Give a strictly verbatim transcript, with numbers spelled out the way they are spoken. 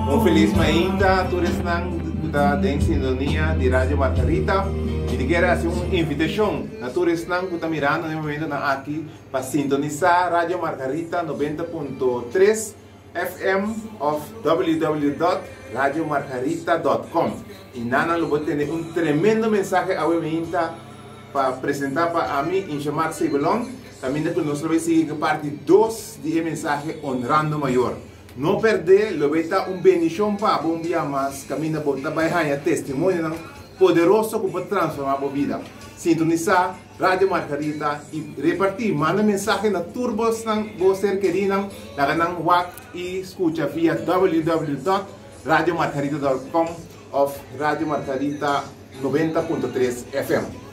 Um feliz mainta, todos nang da den sintonia de Radio Margarita. E de quero assim uma invitação na todos nang que tá mirando no momento na aqui para sintonizar Radio Margarita noventa ponto três F M of w w w ponto radio margarita ponto com. E nana lo vou ter um tremendo mensagem a mainta para apresentar para a mim em chamar Sebelon. Também que nós vamos seguir parte dois de mensagem honrando maior. Não perder, lo vai estar um bendição para bom dia, mas caminha bota vai ganhar testemunho poderoso que pode transformar a vida. Sintonizar Radio Margarita e repartir, manda mensagem na turbos ng você querido, na kanang wak e escucha via w w w ponto radio margarita ponto com ou Radio Margarita noventa ponto três F M.